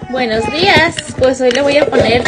Buenos días, pues hoy le voy a poner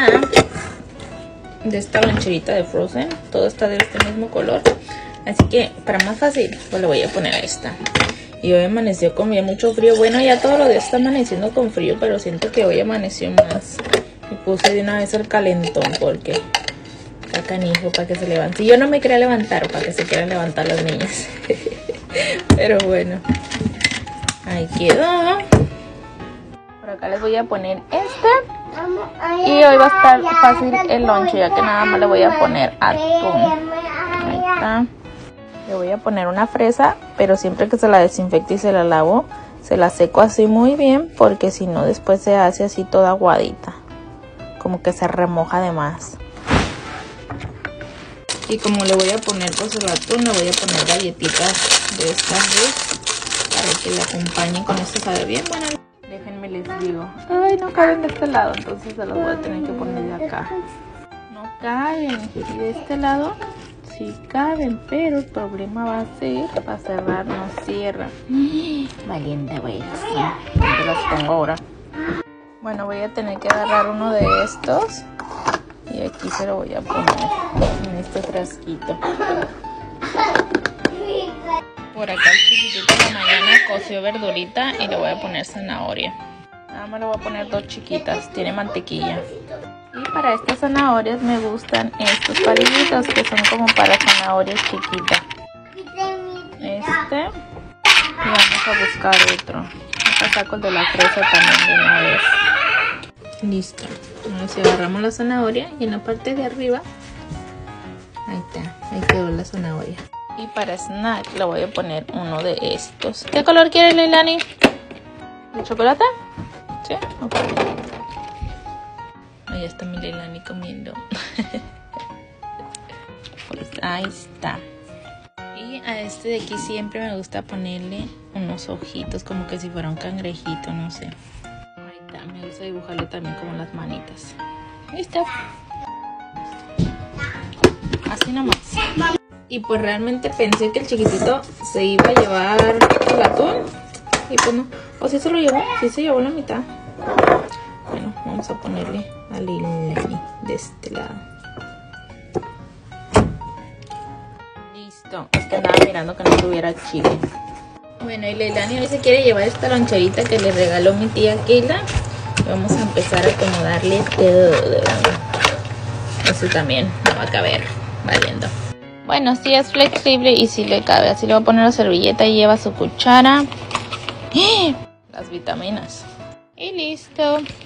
de esta loncherita de Frozen. Todo está de este mismo color, así que para más fácil pues le voy a poner a esta. Y hoy amaneció con bien mucho frío. Bueno, ya todo lo de está amaneciendo con frío, pero siento que hoy amaneció más. Y puse de una vez el calentón porque está canijo para que se levante. Si yo no me quería levantar, para que se quieran levantar las niñas. Pero bueno, ahí quedó. Por acá les voy a poner y hoy va a estar fácil el lonche, ya que nada más le voy a poner atún. Ahí está. Le voy a poner una fresa, pero siempre que se la desinfecte y se la lavo, se la seco así muy bien, porque si no después se hace así toda aguadita, como que se remoja de más. Y como le voy a poner pues el atún, le voy a poner galletitas de estas para que le acompañen con esto. Sabe bien bueno. Déjenme les digo, ay, no caben de este lado, entonces se los voy a tener que poner de acá. No caben, y de este lado sí caben, pero el problema va a ser para cerrar, no cierra. Valiente, güey. Te las pongo ahora. Bueno, voy a tener que agarrar uno de estos y aquí se lo voy a poner en este frasquito. Por acá el chiquitito de la mañana coció verdurita y le voy a poner zanahoria. Nada más le voy a poner 2 chiquitas, tiene mantequilla. Y para estas zanahorias me gustan estos palillitos que son como para zanahorias chiquitas. Y vamos a buscar otro. Acá saco el de la fresa también de una vez. Listo. Ahora si agarramos la zanahoria y en la parte de arriba, ahí está, ahí quedó la zanahoria. Y para snack le voy a poner uno de estos. ¿Qué color quiere, Leilani? ¿De chocolate? Sí, ok. Ahí está mi Leilani comiendo. Pues ahí está. Y a este de aquí siempre me gusta ponerle unos ojitos, como que si fuera un cangrejito, no sé. Ahí está, me gusta dibujarle también como las manitas. Listo. Así nomás. Y pues realmente pensé que el chiquitito se iba a llevar el atún. Y pues no. O sí se lo llevó. Sí se llevó la mitad. Bueno, vamos a ponerle a Leilani de este lado. Listo. Es que andaba mirando que no tuviera chile. Bueno, y Leilani hoy se quiere llevar esta loncherita que le regaló mi tía Keila. Y vamos a empezar a acomodarle todo. Este también no va a caber. Valiendo. Bueno, sí es flexible y sí le cabe. Así le voy a poner la servilleta y lleva su cuchara. Las vitaminas. Y listo.